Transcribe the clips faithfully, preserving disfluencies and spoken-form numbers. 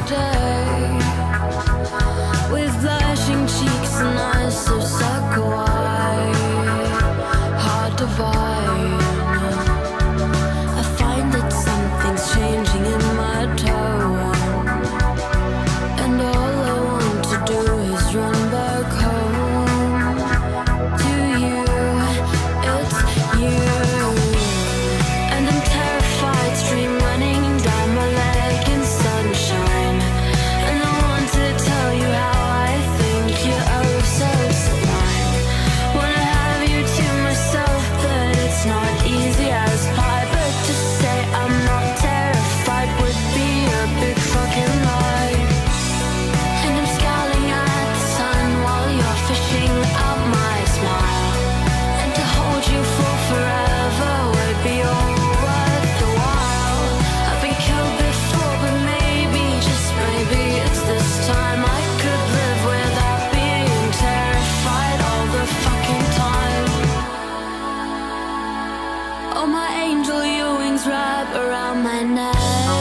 day, with blushing cheeks and eyes so sucker wide, hard to divine. I find that something's changing in my tone, and all I want to do is run back home to you. It's you. And I'm terrified, stream running down my leg in sunshine. And I want to tell you how I think you're oh so sublime. Wanna have you to myself, but it's not easy as pie. But to say I'm not terrified would be a big fucking lie. And I'm scowling at the sun while you're fishing out my smile. And to hold you for forever would be all worth the while. I've been killed before, but maybe, just maybe, it's this time I could live without being terrified all the fucking time. Oh my angel, your wings wrap around my neck.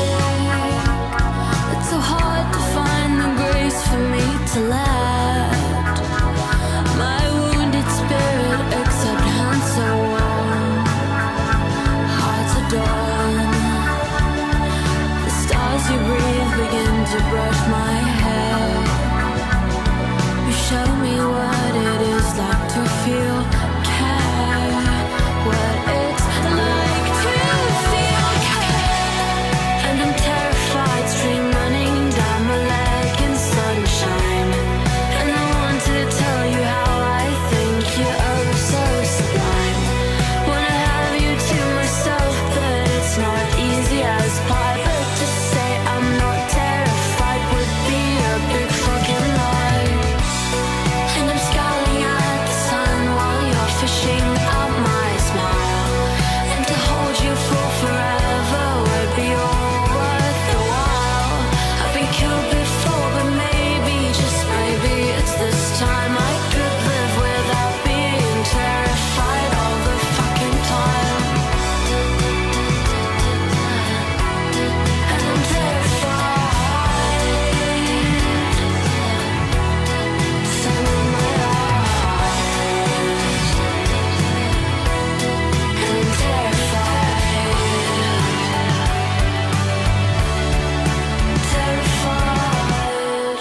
It's so hard to find the grace for me to let my wounded spirit accept hands so warm, hearts adorn. The stars you breathe begin to brush my hair. You show me what it is like to feel care, what it's like to feel care. And I'm terrified, stream running down my leg in sunshine. And I want to tell you how I think you're oh so sublime. Wanna have you to myself, but it's not easy as pie. But to say I'm not terrified would be a big fucking lie. And I'm scowling at the sun while you're fishing out my smile. And to hold you for forever would be all worth the while. I've been killed before, but maybe, just maybe, it's this time I could live without being terrified all the fucking time. And I'm terrified. Sun in my eyes. And I'm terrified. Terrified.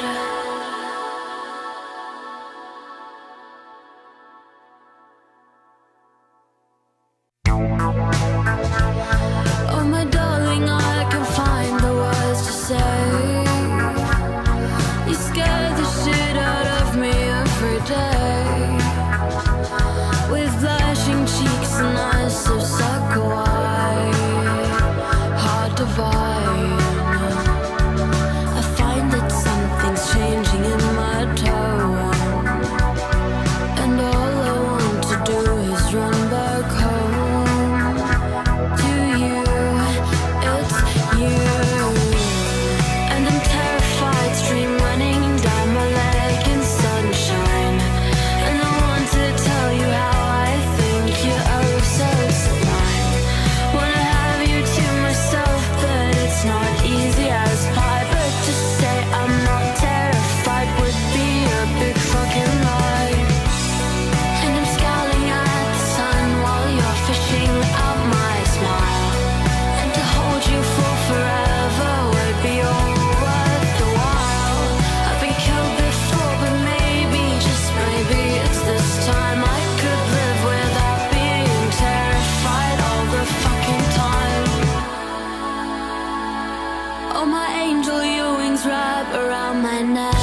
Oh my darling, I can find the words to say. You scare the shit out of me every day, with blushing cheeks and eyes so sucker wide, hard to divine. I find that something's changing in my tone, and all I want to do is run back home to you. It's you. And I'm terrified, stream running down my leg in sunshine. And I want to tell you how I think you're oh so sublime. Wanna have you to myself, but it's not easy as pie. But to say I'm not terrified would be a big fucking lie. And I'm scowling at the sun while you're fishing out my smile. And to hold you for forever would be all worth the while. I've been killed before, but maybe, just maybe, it's this time I could live without being terrified all the fucking time. Oh my angel, your wings wrap around my neck.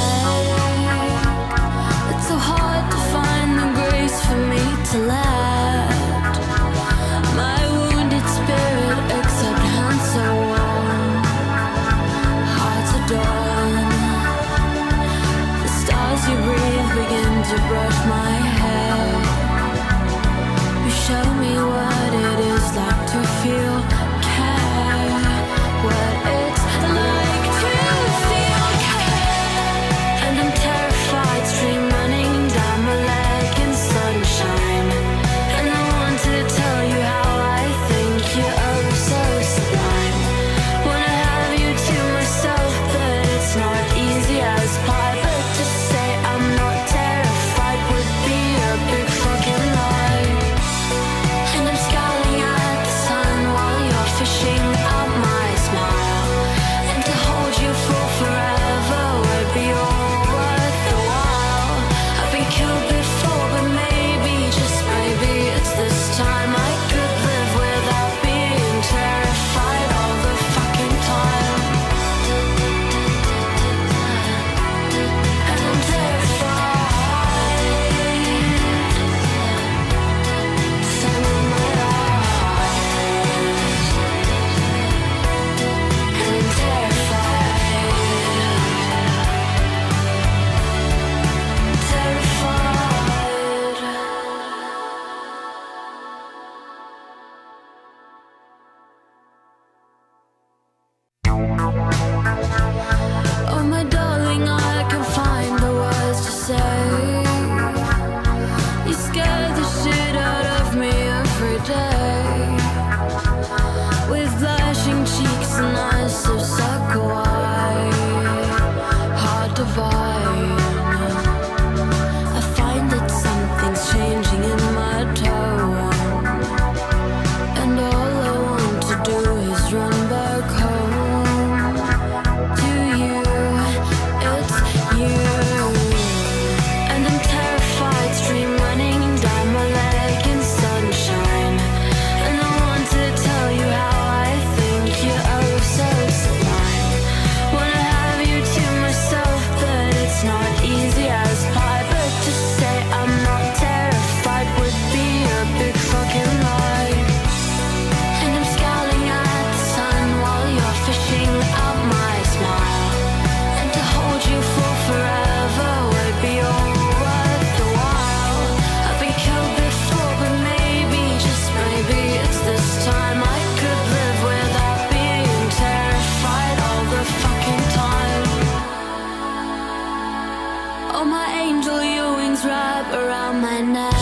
It's so hard to find the grace for me to let my wounded spirit accept hands so warm, hearts adorn. The stars you breathe begin to brush my hair. You show me what it is like to feel care, what it's like to feel care. And I'm terrified, stream running down my leg in sunshine. And I want to tell you how I think you're oh so sublime. Wanna have you to myself, but it's Oh my angel, your wings wrap around my neck.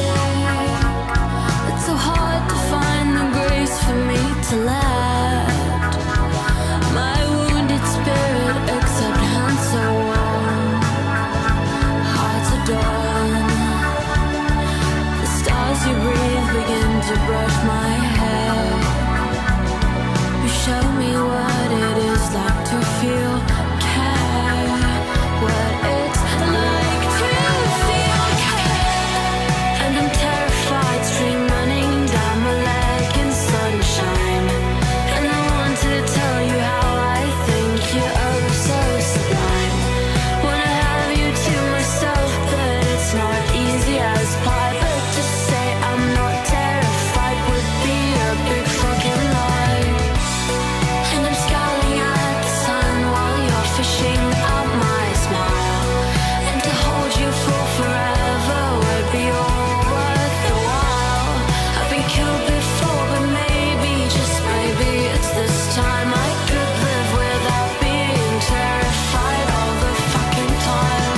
It's so hard to find the grace for me to let my wounded spirit accept hands so warm, hearts adorn. The stars you breathe begin to brush my hair. You show me what it is like to feel care, what it's like to feel care. And I'm terrified, stream running down my leg in sunshine. And I wanted to tell you how I think you're oh so sublime. Wanna have you to myself, but it's not easy as pie. But to say I'm not terrified would be a big fucking lie. And I'm scowling at the sun while you're fishing out my smile. And to hold you for forever would be all worth the while. I've been killed before, but maybe, just maybe, it's this time I could live without being terrified all the fucking time.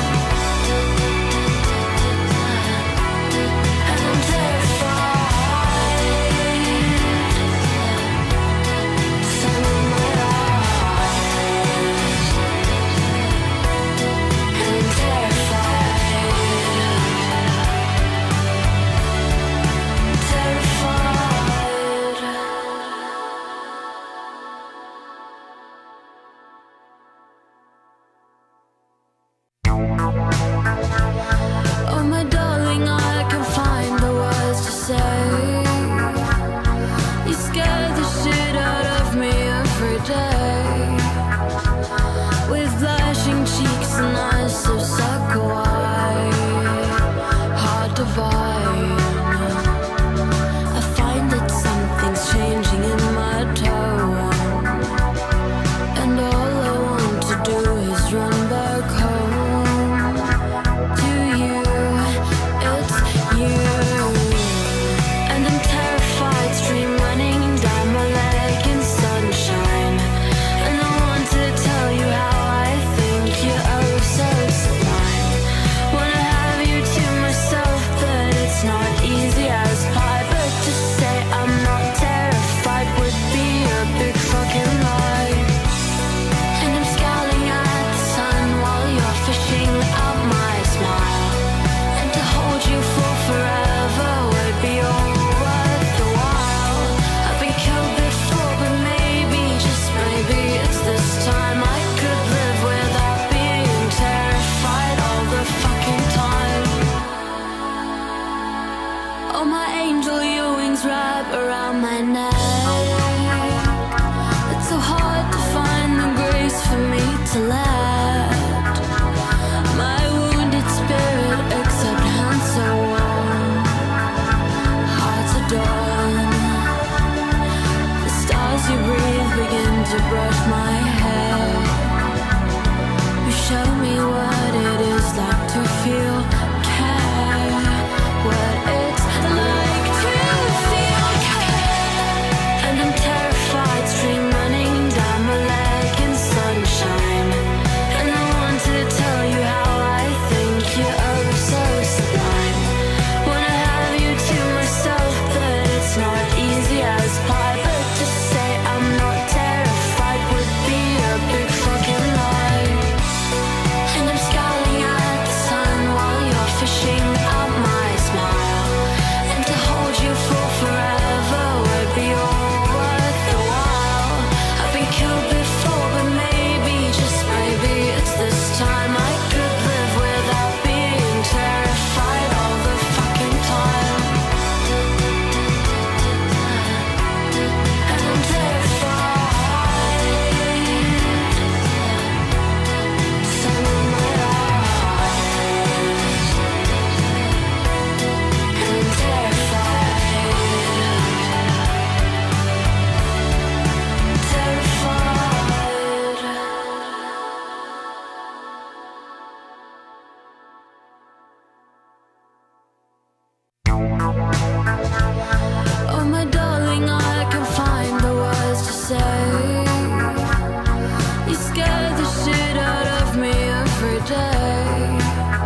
And I'm terrified. Sun in my eyes. And I'm terrified. Terrified. Oh my darling, I can find the words to say. You scare the shit out of me every day, with flashing cheeks and eyes so suck away. Hard to find. I find that something's changing in my tone, and all I want to do is run back home to you. It's you. And I'm terrified, stream running down my leg in sunshine. And I want to tell you how I think you're oh so sublime. Wanna have you to myself, but it's not easy as pie. But to say I'm not terrified would be a big fucking lie. And I'm scowling at the sun while you're fishing out my smile. And to hold you for forever would be all worth the while. I've been killed before, but maybe, just maybe, it's this time I could live without being terrified all the fucking time. Oh my angel, your wings wrap around my neck. It's so hard to find the grace for me to let my wounded spirit accept hands so warm, hearts adorn. The stars you breathe begin to brush my hair. You show me what it is like to feel care, what it's like to feel care. And I'm terrified, stream running down my leg in sunshine. And I wanted to tell you how I think you're oh so sublime. Wanna have you to myself, but it's not easy as pie. But to say I'm not terrified would be a big fucking lie. And I'm scowling at the sun while you're fishing out my smile. And to hold you for forever would be all worth the while. I've been killed before, but maybe, just maybe, it's this time I could live without being terrified all the fucking time. And I'm terrified. Sun in my eyes. And I'm terrified. Terrified. Oh my darling, I can find the words to say. You scare the shit out of me every day,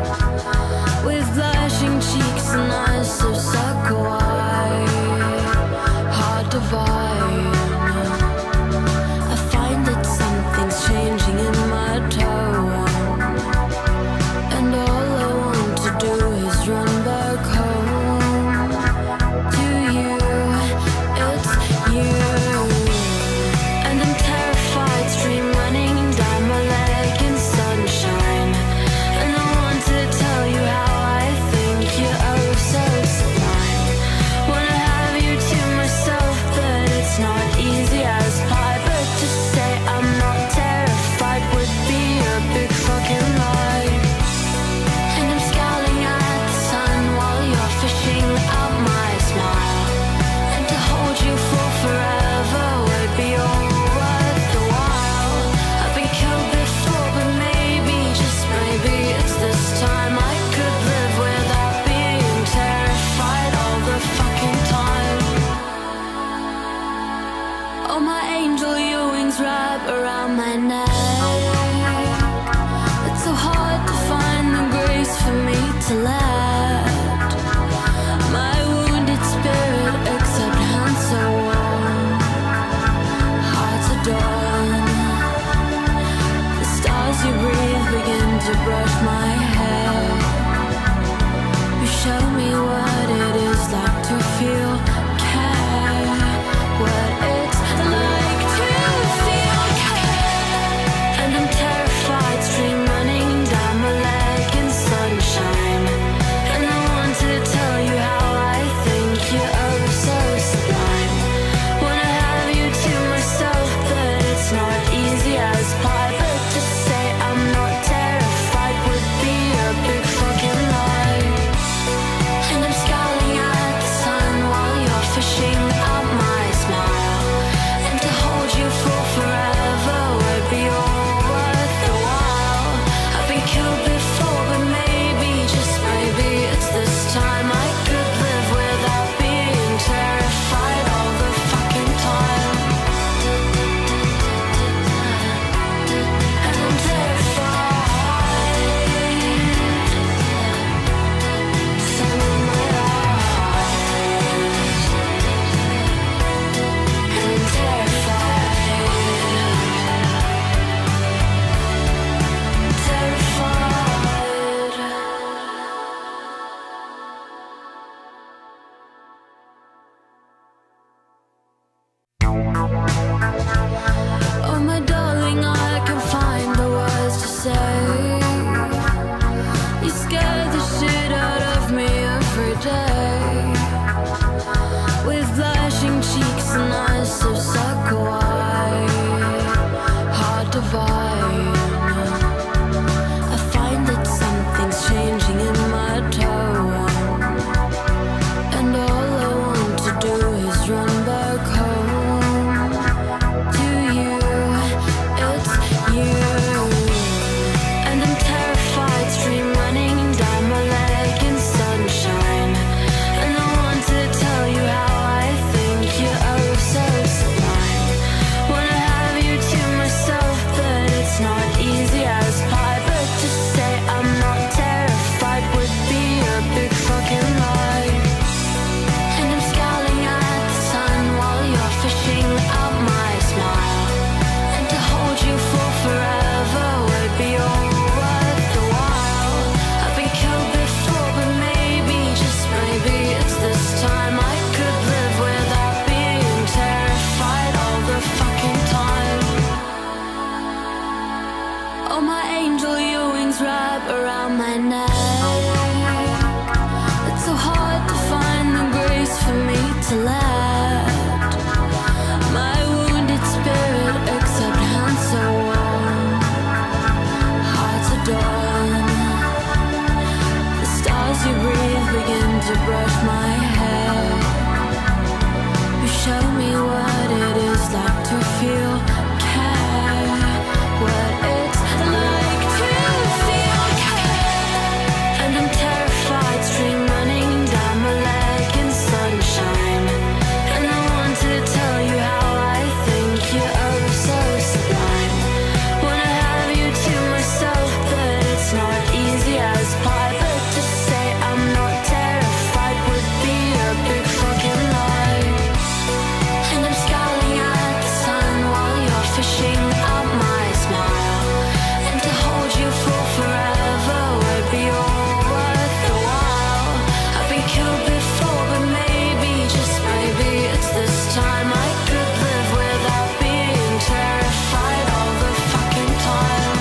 around my neck. It's so hard to find the grace for me to let my wounded spirit accept hands so warm, hearts adorn. The stars you breathe begin to brush my hair. You show me what it is like to feel care, what it's like to feel care. And I'm terrified, stream running down my leg in sunshine. And I want to tell you how I think you're oh so sublime. Wanna have you to myself, but it's not easy as pie. But to say I'm not terrified would be a big fucking lie. And I'm scowling at the sun while you're fishing out my smile. And to hold you for forever would be all worth the while. I've been killed before, but maybe, just maybe, it's this time I could live without being terrified all the fucking time.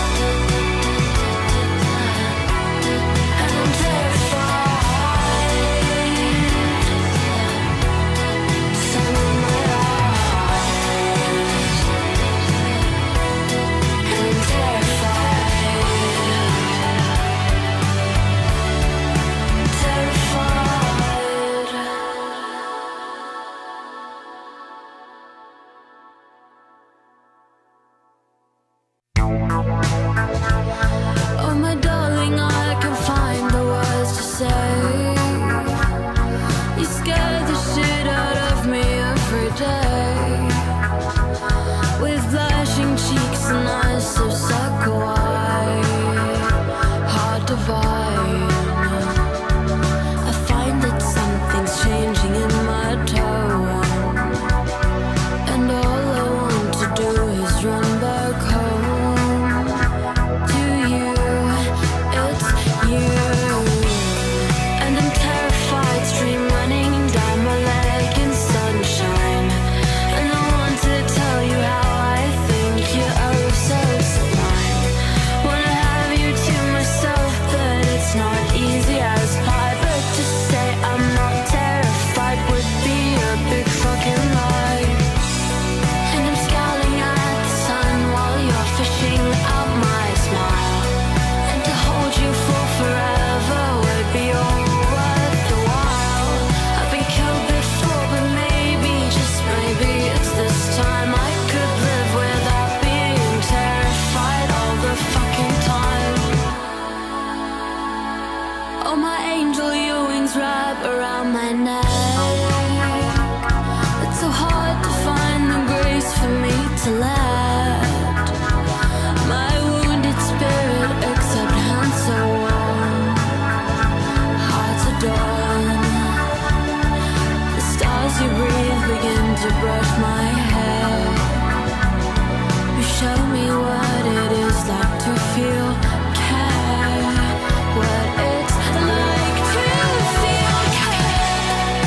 And I'm terrified. Sun in my eyes. And I'm terrified. Terrified. Oh my darling, I can find the words to say. You scare the shit out of me every day. With flashing cheeks and eyes so sucker wide, hard to divine. I find that something's changing in my tone, and all I want to do is run back home to you. It's you. And I'm terrified, stream running down my leg in sunshine. And I want to tell you how I think you're oh so sublime. Wanna have you to myself, but it's not easy as pie. But to say I'm not terrified would be a big fucking lie. And I'm scowling at the sun while you're fishing out my smile. And to hold you for forever would be all worth the while. I've been killed before, but maybe, just maybe, it's this time I could live without being terrified all the fucking time. Oh my angel, your wings wrap around my neck. It's so hard to find the grace for me to let my wounded spirit accept hands so warm, hearts adorn. The stars you breathe begin to brush my hair. You show me what it is like to feel care, what it's like to feel care.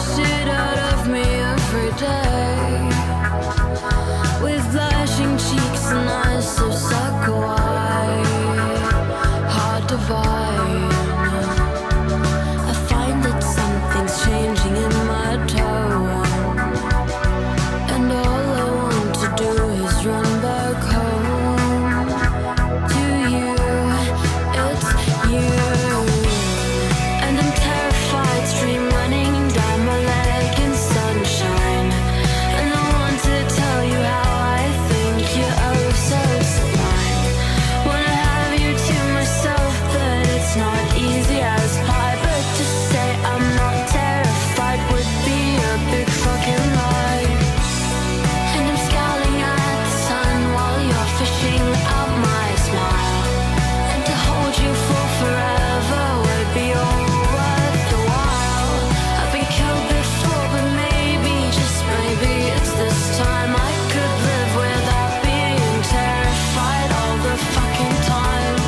shit out of me every day, with flashing cheeks and eyes so suck wide, hard to find. I find that something's changing in my tone, and all I want to do is run back home to you. It's you. And I'm terrified, stream running down my leg in sunshine, and I want to tell you how I think you're oh so sublime. Wanna have you to myself, but it's not easy as pie. But to say I'm not terrified would be a big fucking lie. And I'm scowling at the sun while you're fishing out my smile, and to hold you for forever would be all worth the while. I've been killed before, but maybe, just maybe, it's this time I could live without being terrified all the fucking time.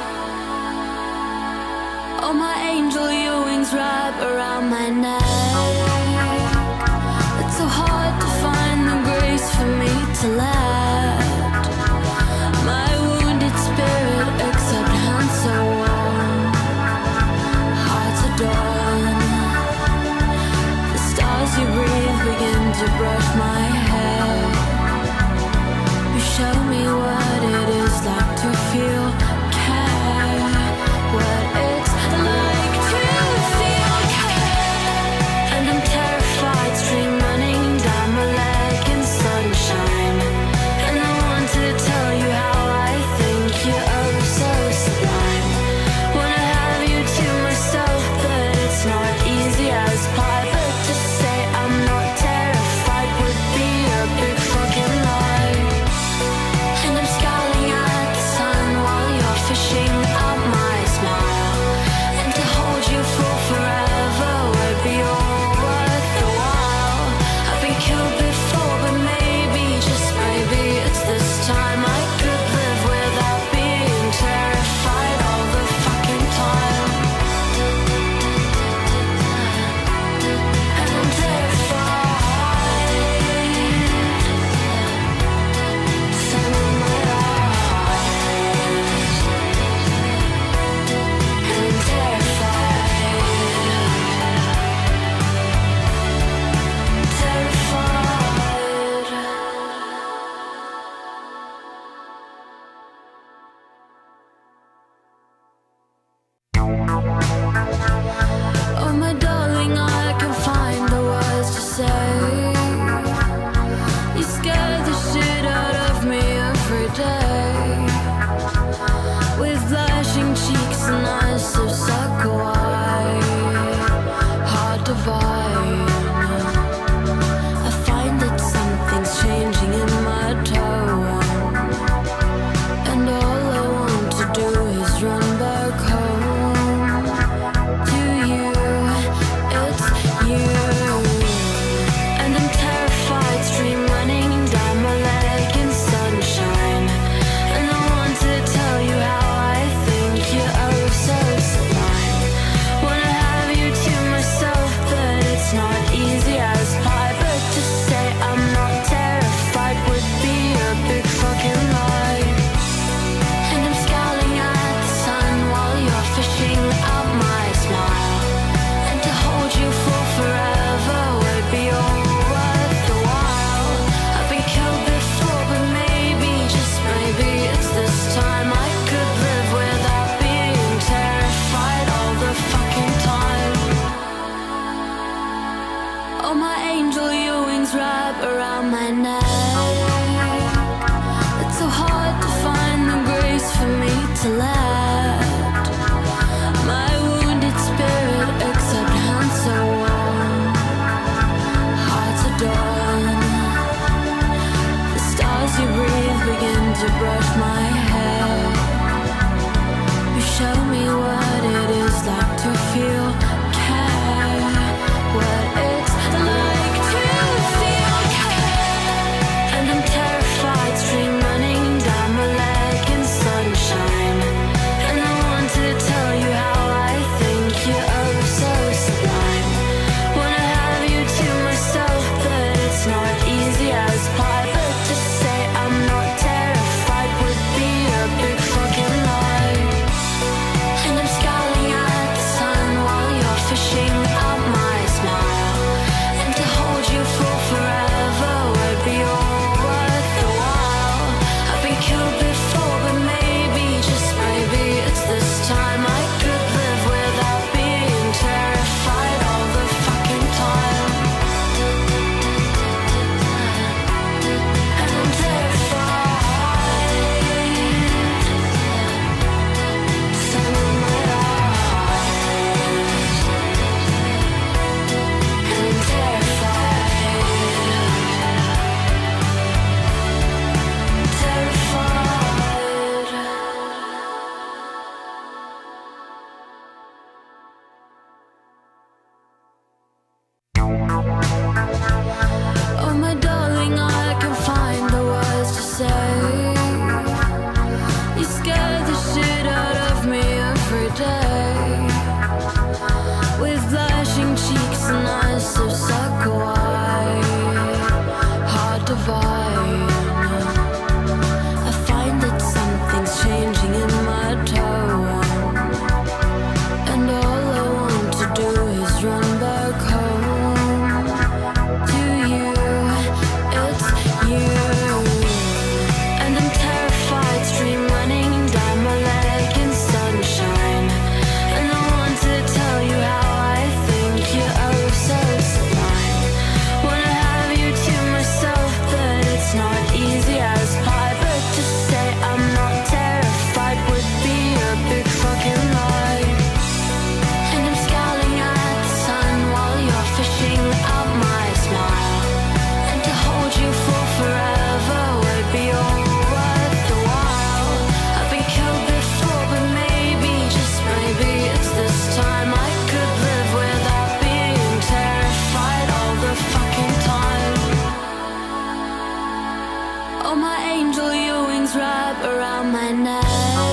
Oh my angel, your wings wrap around my neck. It's so hard to find the grace for me to let my wounded spirit accept hands so warm, hearts adorn. The stars you breathe begin to brush my hair. You show me what it is like to feel care, what it's like to feel care. And I'm terrified, stream running down my leg in sunshine, and I want to tell you how I think you're oh so sublime. Wanna have you to myself, but it's not easy as pie. But to say I'm not terrified would be a big fucking lie. And I'm scowling at the sun while you're fishing out my smile, and to hold you for forever would be all worth the while. I've been killed before, but maybe, just maybe, it's this time I could live without being terrified all the fucking time. And I'm terrified. Sun in my eyes. And I'm terrified. Terrified. Oh my darling, I can find the words to say. You scare the shit out of me every day, with flashing cheeks and eyes so suck wide, hard to find. I find that something's changing in my tone, and all I want to do is run back home to you. It's you. And I'm terrified, stream running down my leg in sunshine, and I want to tell you how I think you're oh so sublime. Wanna have you to myself, but it's not easy as pie. But to say I'm not terrified would be a big fucking lie. And I'm scowling at the sun while you're fishing out my smile, and to hold you for forever would be all worth the while. I've been killed before, but maybe, just maybe, it's this time I could live without being terrified all the fucking time. Oh my angel, your wings wrap around my neck. It's so hard to find the grace for me to let my wounded spirit accept hands so warm, hearts adorn. The stars you breathe begin to brush my hair. You show me what it is like to feel care, what it's like to feel care. And I'm terrified, stream running down my leg in sunshine, around my neck.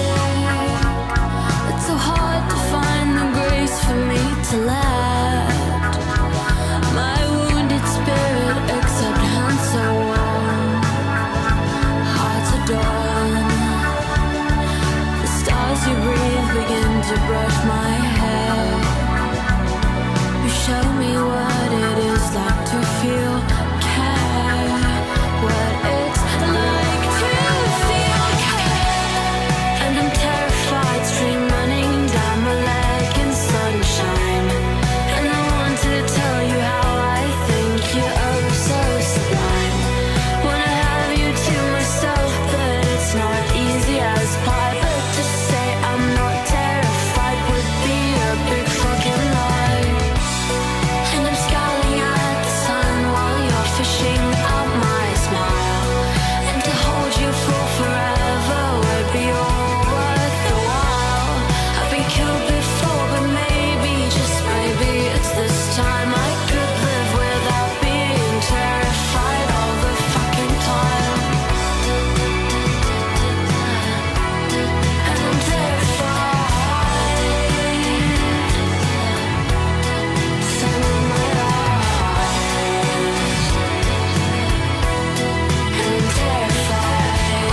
It's so hard to find the grace for me to let my wounded spirit accept hands so warm, hearts adorn. The stars you breathe begin to brush my hair. You show me what it is like to feel care, what it's like to feel care. And I'm terrified, stream running down my leg in sunshine. And I want to tell you how I think you're oh so sublime. Wanna have you to myself, but it's not easy as pie. But to say I'm not terrified would be a big fucking lie. And I'm scowling at the sun while you're fishing out my smile. And to hold you for forever would be all worth the while. I've been killed before, but maybe, just maybe, it's this time I could live without being terrified all the fucking time. And I'm terrified. Sun in my eyes. And I'm terrified.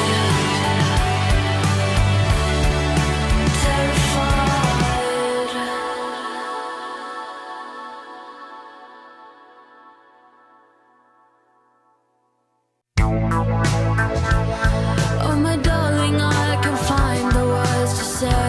Terrified. Oh my darling, I can find the words to say.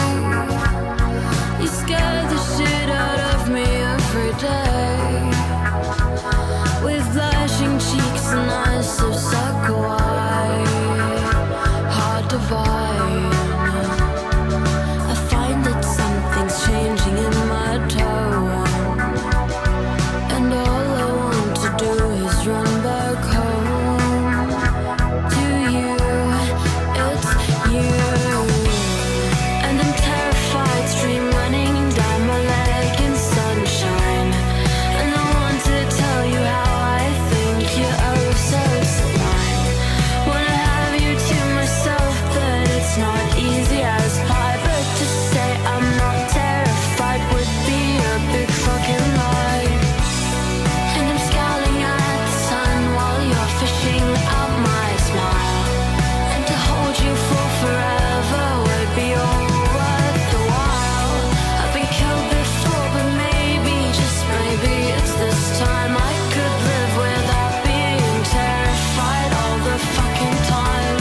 You scare the shit out of me every day. With flashing cheeks and eyes so suck wide, hard to find. I find that something's changing in my tone, and all I want to do is run back home to you. It's you. And I'm terrified, stream running down my leg in sunshine. And I want to tell you how I think you're oh so sublime. Wanna have you to myself, but it's not easy as pie. But to say I'm not terrified would be a big fucking lie. And I'm scowling at the sun while you're fishing out my smile. And to hold you for forever would be all worth the while. I've been killed before, but maybe, just maybe, it's this time I could live without being terrified all the fucking time.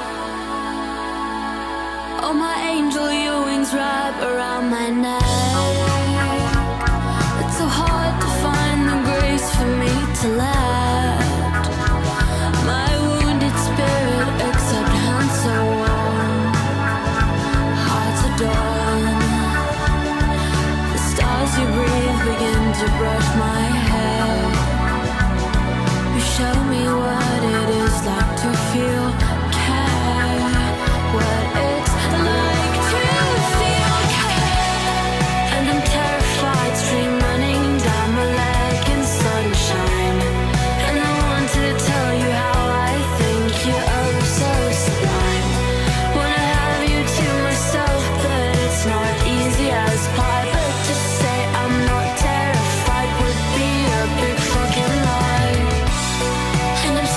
Oh my angel, your wings wrap around my neck. It's so hard to find the grace for me to let my wounded spirit accept hands so warm, hearts adorn. The stars you breathe begin to brush my hair. You show me what it is like to feel care, what it's like to feel care. And I'm terrified, stream running down my leg in sunshine. And I want to tell you how I think you're oh so sublime. Wanna have you to myself, but it's not easy as pie. But to say I'm not terrified would be a big fucking lie. And I'm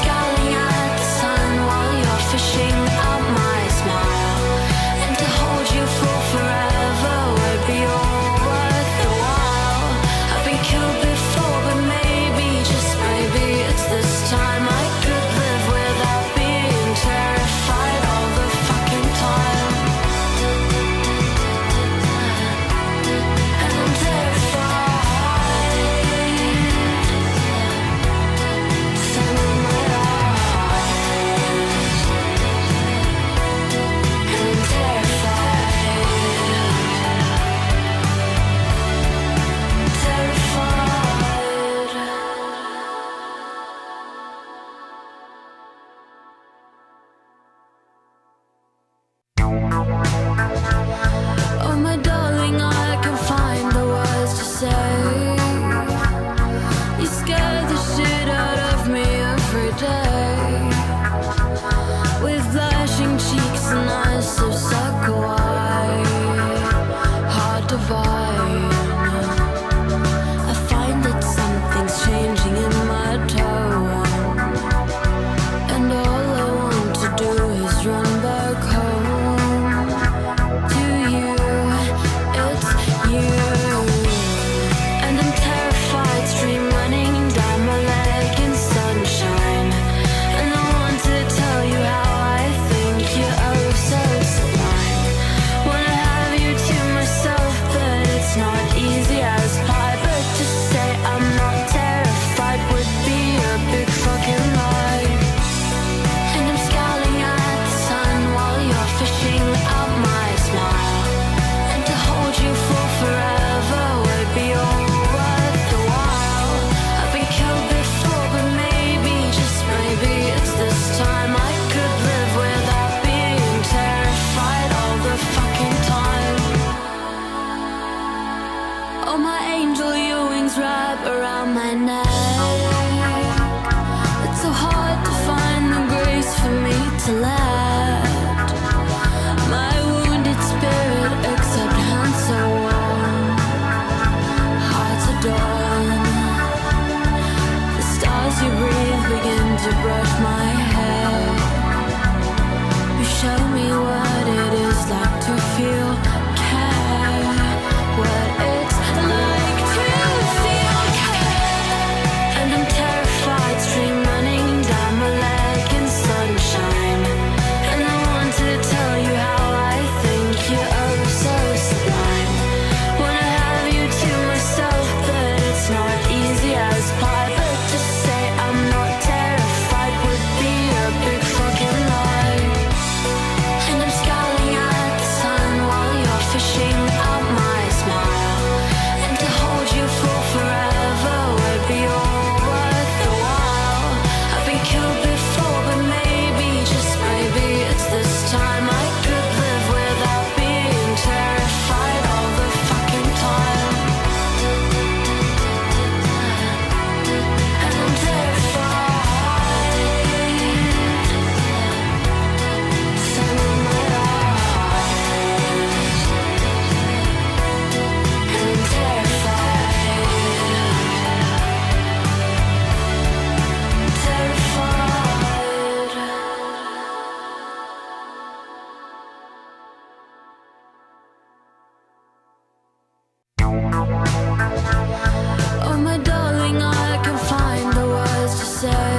around my neck. It's so hard to find the grace for me to let my wounded spirit accept hands so warm, hearts adorn. The stars you breathe begin to brush my hair. You show me what it is like to feel care, what it's like to feel care. And I'm terrified, stream running down my leg in sunshine. And I want to tell you how I think you're oh so sublime. Wanna have you to myself, but it's not easy as pie. But to say I'm not terrified would be a big fucking lie. And I'm scowling at the sun while you're fishing out my smile. And to hold you for forever would be all worth the while. I've been killed before, but maybe, just maybe, it's this time I could live without being terrified all the fucking time. And I'm terrified. Sun in my eyes. And I'm terrified. Terrified. Oh my darling, I can find the words to say.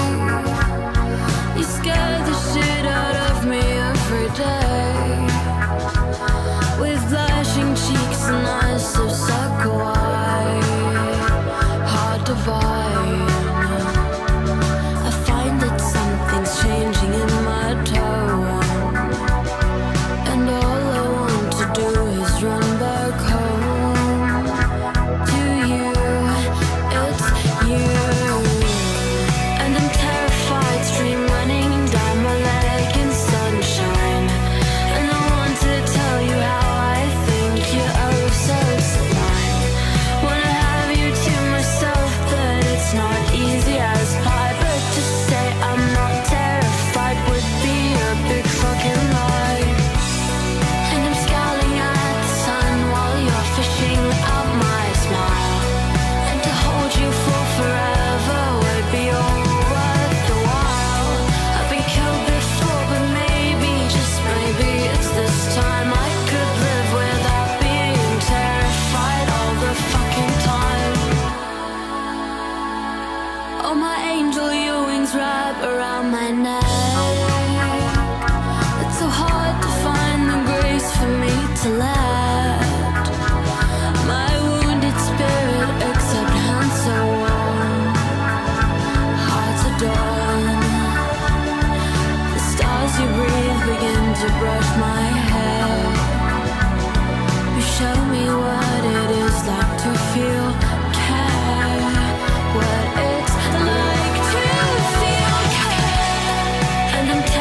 You scare the shit out of me every day, with flashing cheeks and eyes so sucker wide, hard to find. I find that something's changing in my tone, and all I want to do is run back home to you. It's you. And I'm terrified, stream running down my leg in sunshine. And I want to tell you how I think you're oh so sublime. Wanna have you to myself, but it's not easy as pie. But to say I'm not terrified would be a big fucking lie. And I'm scowling at the sun while you're fishing out my smile. And to hold you for forever would be all worth the while. I've been killed before, but maybe, just maybe, it's this time I could live without being terrified all the fucking time. Oh my angel, your wings wrap around my neck. It's so hard to find the grace for me to let my wounded spirit accept hands so warm, hearts adorn. The stars you breathe begin to brush my hair. You show me what it is like to feel care, what it's like to feel care. And I'm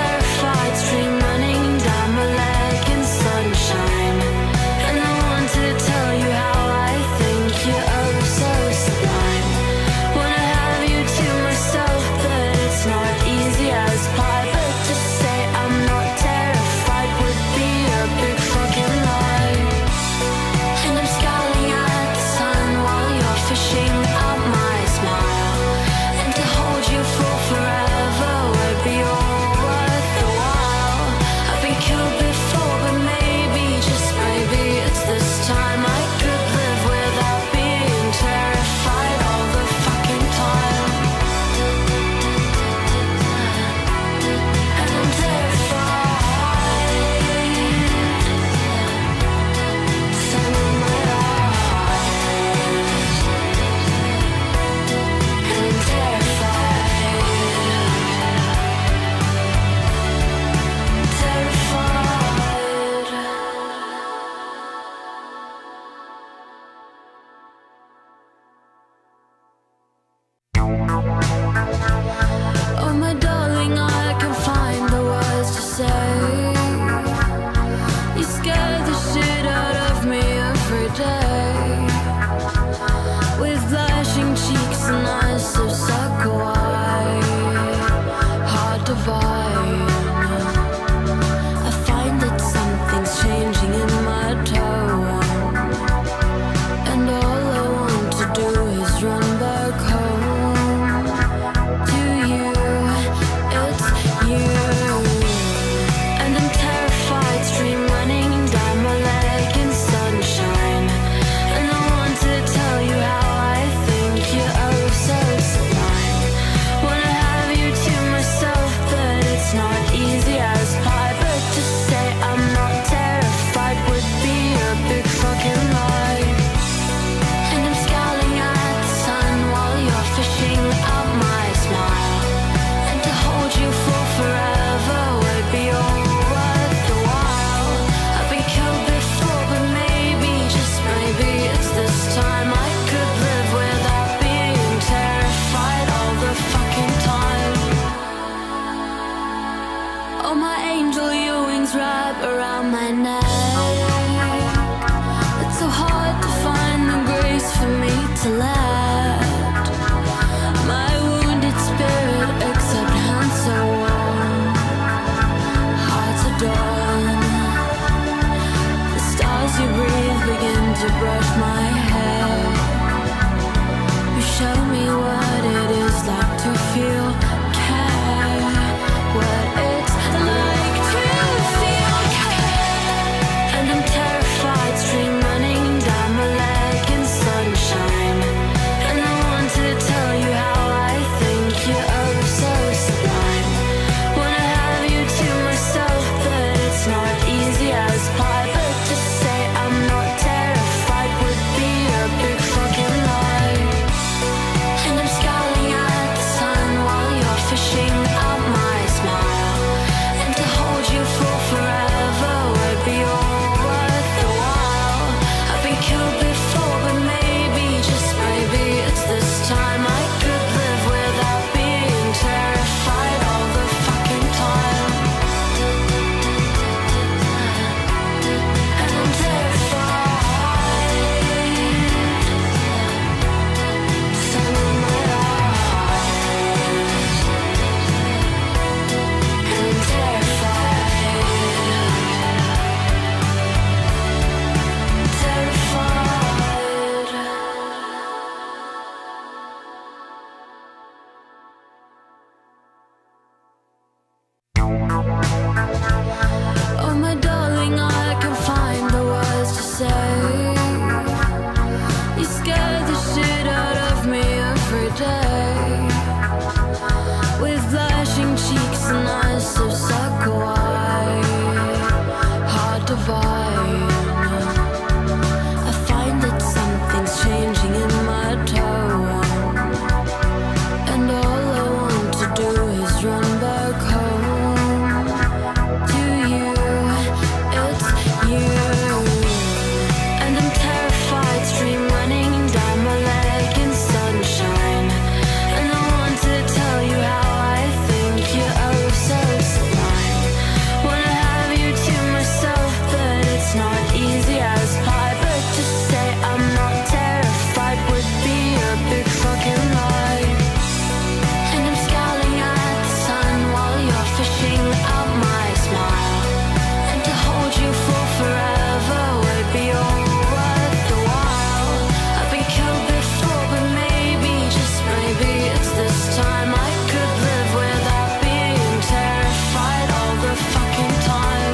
every day, with blushing cheeks and eyes so sucker wide, hard to find. I find that something's changing in my tone, and all I want to do is run back home to you. It's you. And I'm terrified, stream running down my leg in sunshine. And I want to tell you how I think you're oh so sublime. Wanna have you to myself, but it's not easy as pie. But to say I'm not terrified would be a big fucking lie. And I'm scowling at the sun while you're fishing out my smile. And to hold you for forever would be all worth the while. I've been killed before, but maybe, just maybe, it's this time I could live without being terrified all the fucking time.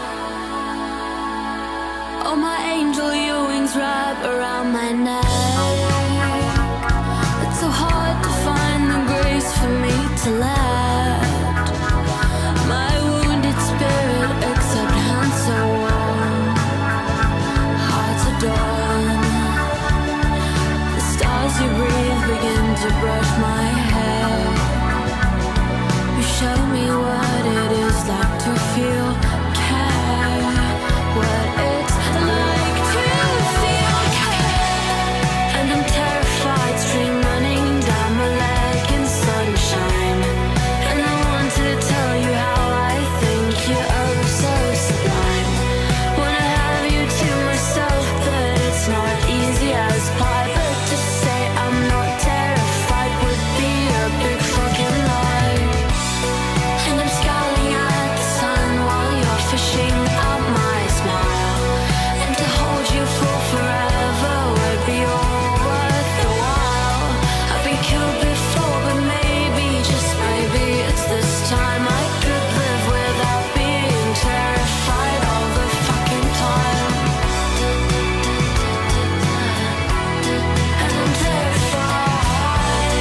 Oh my angel, your wings wrap around my neck. It's so hard to find the grace for me to let my wounded spirit accept hands so warm, hearts adorn. The stars you breathe begin to brush my hair. You show me what it is like to feel care, what it's like to feel care. And I'm terrified, stream running down my leg in sunshine. And I want to tell you how I think you're oh so sublime. Wanna have you to myself, but it's not easy as pie. But to say I'm not terrified would be a big fucking lie. And I'm scowling at the sun while you're fishing out my smile. And to hold you for forever would be all worth the while. I've been killed before, but maybe, just maybe, it's this time I could live without being terrified all the fucking time. And I'm terrified.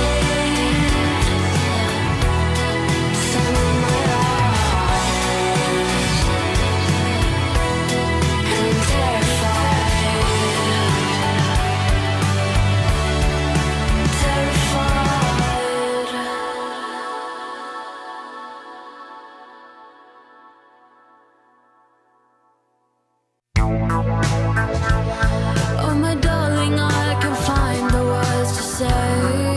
Sun in my eyes. And I'm terrified. Terrified. Oh my darling, I can find the words to say.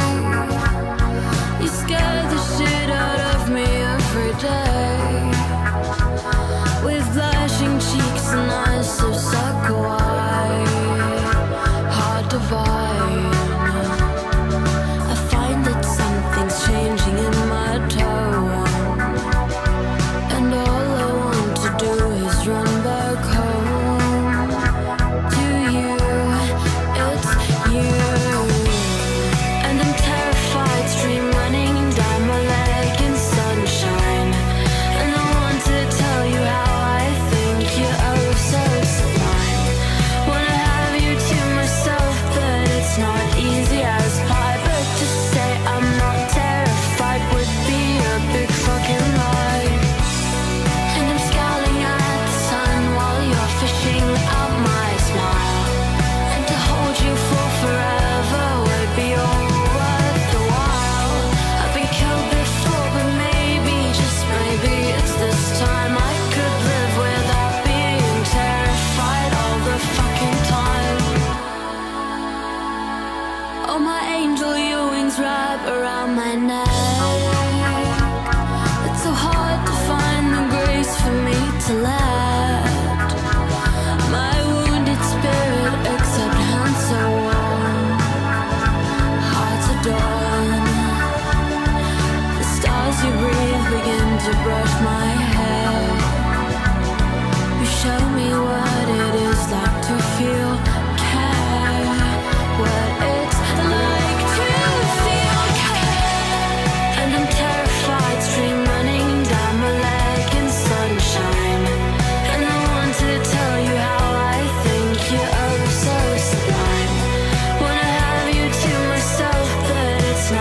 You scare the shit out of me every day, with blushing cheeks and eyes so sucker wide, hard to find. I find that something's changing in my tone, and all I want to do is run back home to you. It's you. And I'm terrified, stream running down my leg in sunshine. And I want to tell you how I think you're oh so sublime. Wanna have you to myself, but it's not easy as pie. But to say I'm not terrified would be a big fucking lie. And I'm scowling at the sun while you're fishing out my smile. And to hold you for forever would be all worth the while. I've been killed before, but maybe, just maybe, it's this time I could live without being terrified all the fucking time. Oh my angel, your wings wrap around my neck. It's so hard to find the grace for me to let my wounded spirit accept hands so warm, hearts adorn. The stars you breathe begin to brush my hair. You show me what it is like to feel care, what it's like to feel care. And I'm terrified, stream running down my leg in sunshine. And I want to tell you how I think you're oh so sublime. Wanna have you to myself, but it's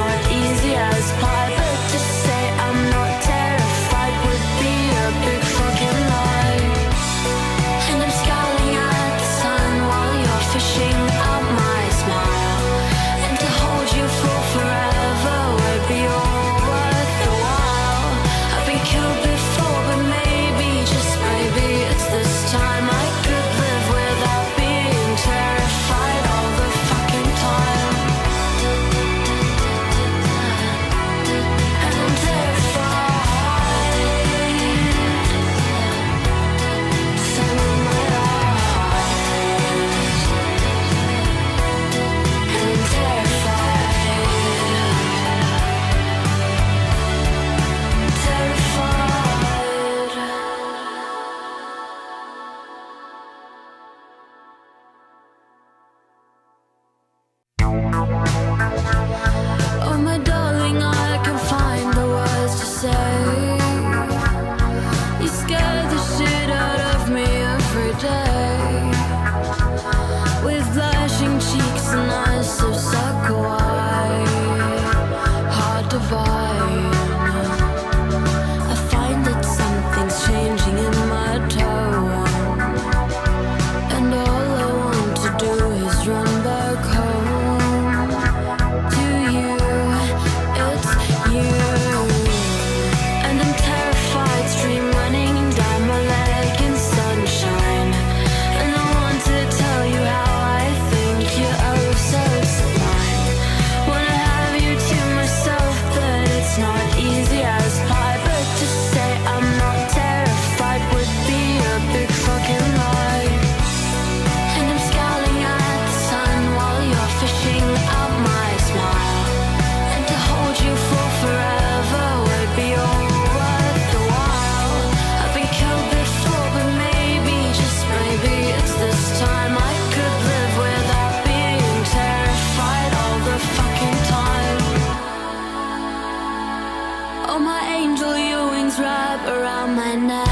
around my neck.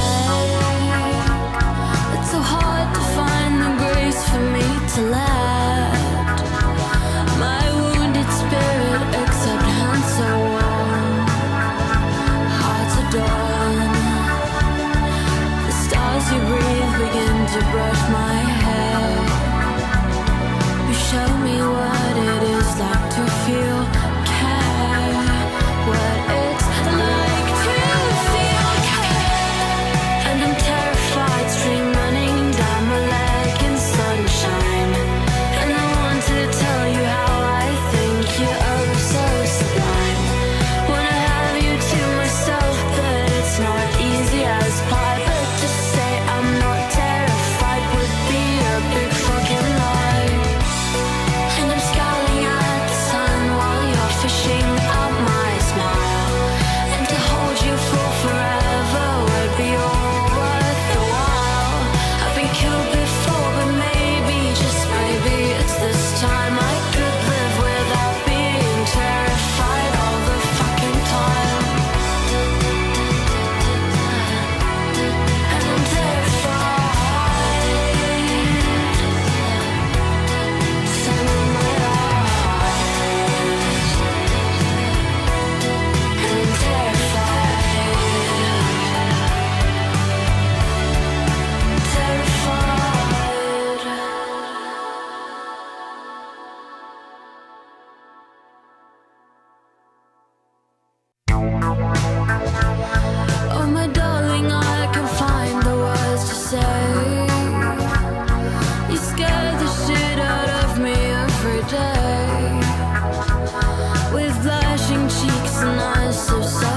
It's so hard to find the grace for me to let my wounded spirit accept hands so warm, hearts adorn. The stars you breathe begin to brush my hair. You show me what it is like to feel care, what it's like to feel care. And I'm terrified, stream running down my leg in sunshine. And I want to tell you how I think you're oh so sublime. Wanna have you to myself, but it's not easy as pie. But to say I'm not terrified would be a big fucking lie. And I'm scowling at the sun while you're fishing out my smile. And to hold you for forever would be all worth the while. I've been killed before, but maybe, just maybe, it's this time I could live without being terrified all the fucking time. And I'm terrified. Sun in my eyes. And I'm terrified. Terrified. Oh my darling, I can find the words to say. You scare the shit out of me every day, with blushing cheeks and eyes so sad.